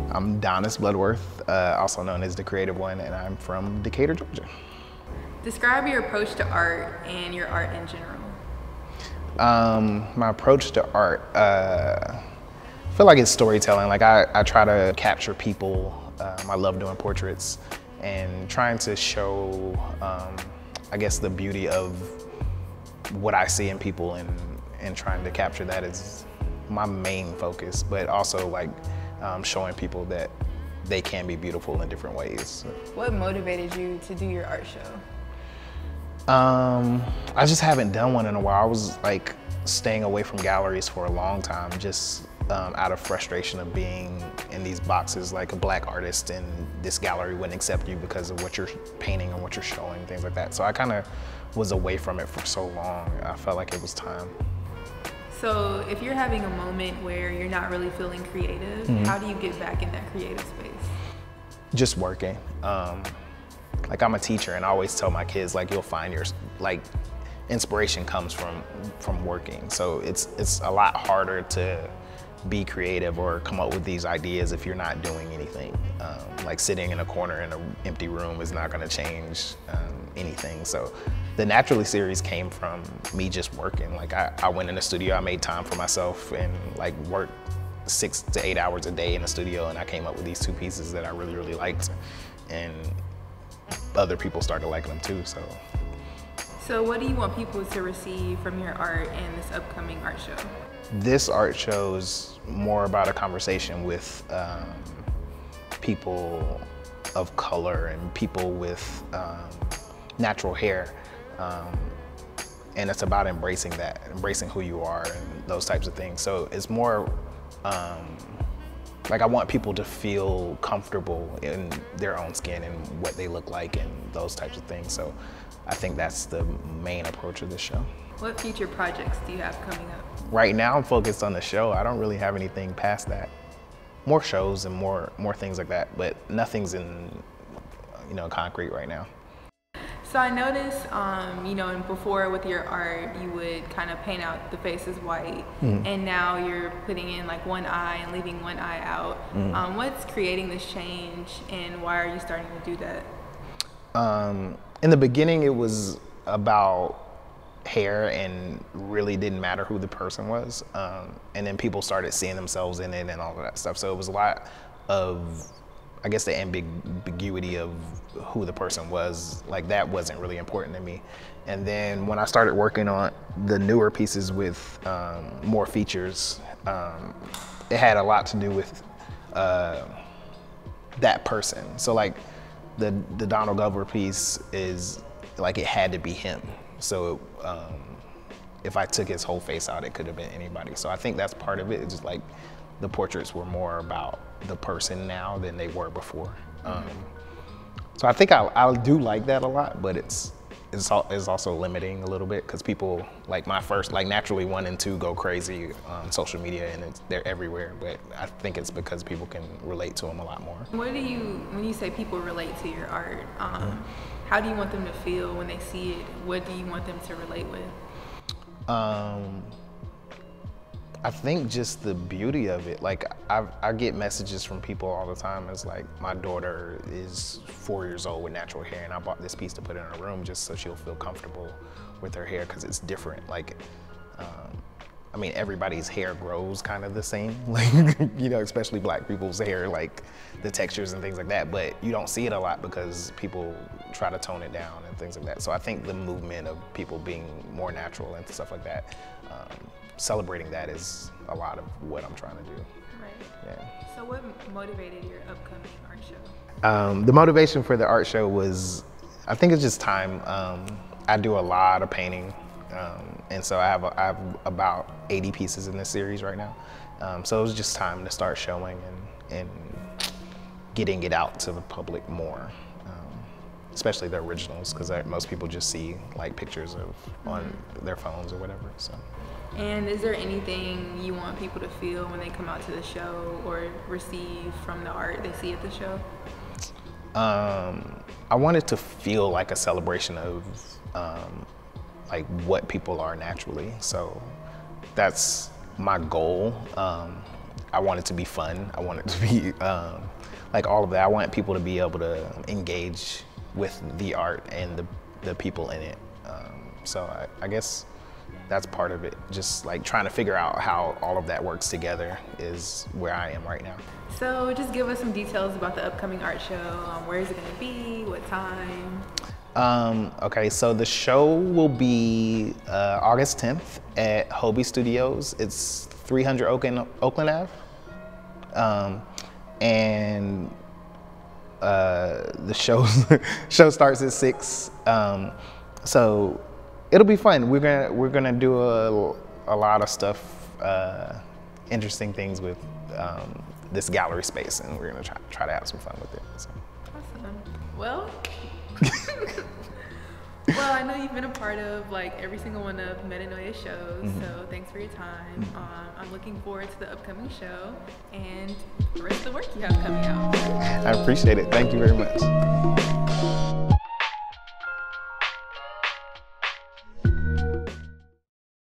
I'm Donis Bloodworth, also known as DaCre8iveOne, and I'm from Decatur, Georgia. Describe your approach to art and your art in general. My approach to art, I feel like it's storytelling. Like I try to capture people. I love doing portraits and trying to show, I guess, the beauty of what I see in people and trying to capture that is my main focus, but also like showing people that they can be beautiful in different ways. What motivated you to do your art show? I just haven't done one in a while. I was like staying away from galleries for a long time, just out of frustration of being in these boxes like a black artist, and this gallery wouldn't accept you because of what you're painting and what you're showing, things like that. So I kind of was away from it for so long. I felt like it was time. So if you're having a moment where you're not really feeling creative, how do you get back in that creative space? Just working. Like I'm a teacher, and I always tell my kids, like, you'll find your, like, inspiration comes from working. So it's a lot harder to be creative or come up with these ideas if you're not doing anything. Like sitting in a corner in an empty room is not gonna change anything. So the Naturally series came from me just working. Like I went in the studio, I made time for myself and like worked 6 to 8 hours a day in the studio, and I came up with these 2 pieces that I really, really liked. And other people started liking them too, so. So what do you want people to receive from your art and this upcoming art show? This art show is more about a conversation with people of color and people with natural hair. And it's about embracing that, embracing who you are and those types of things. So it's more, like I want people to feel comfortable in their own skin and what they look like and those types of things. So I think that's the main approach of this show. What future projects do you have coming up? Right now I'm focused on the show. I don't really have anything past that. More shows and more things like that, but nothing's in, concrete right now. So I noticed, before with your art, you would kind of paint out the faces white, and now you're putting in like one eye and leaving one eye out. What's creating this change, and why are you starting to do that? In the beginning, it was about hair and really didn't matter who the person was. And then people started seeing themselves in it and all of that stuff. So it was a lot of, I guess, the ambiguity of who the person was. Like that wasn't really important to me. And then when I started working on the newer pieces with more features, it had a lot to do with that person. So like the Donald Glover piece is like, it had to be him. So if I took his whole face out, it could have been anybody. So I think that's part of it. It's just like the portraits were more about the person now than they were before. So I think I do like that a lot, but it's also limiting a little bit because people like my first, like Naturally 1 and 2 go crazy on social media and they're everywhere. But I think it's because people can relate to them a lot more. What do you, when you say people relate to your art, how do you want them to feel when they see it? What do you want them to relate with? I think just the beauty of it. Like I get messages from people all the time. It's like, my daughter is 4 years old with natural hair, and I bought this piece to put in her room just so she'll feel comfortable with her hair because it's different. Like, I mean, everybody's hair grows kind of the same, like, especially black people's hair, like the textures and things like that, but you don't see it a lot because people try to tone it down and things like that. So I think the movement of people being more natural and stuff like that, celebrating that is a lot of what I'm trying to do. Right. Yeah. So what motivated your upcoming art show? The motivation for the art show was, I think it's just time. I do a lot of painting. And so I have about 80 pieces in this series right now. So it was just time to start showing and getting it out to the public more, especially the originals, because most people just see like pictures of on their phones or whatever. So. And is there anything you want people to feel when they come out to the show or receive from the art they see at the show? I want it to feel like a celebration of like what people are naturally. So that's my goal. want it to be fun. I want it to be like all of that. I want people to be able to engage with the art and the people in it. So I guess that's part of it. Just like trying to figure out how all of that works together is where I am right now. So just give us some details about the upcoming art show. Where is it going to be? What time? Okay, so the show will be August 10th at Hobie Studios. It's 300 Oakland Ave. And the show starts at 6. So it'll be fun. We're gonna do a lot of stuff, interesting things with this gallery space, and we're gonna try to have some fun with it. So. Awesome. Well, well, I know you've been a part of like every single one of Metanoia shows, so thanks for your time. I'm looking forward to the upcoming show and the rest of the work you have coming out. I appreciate it. Thank you very much.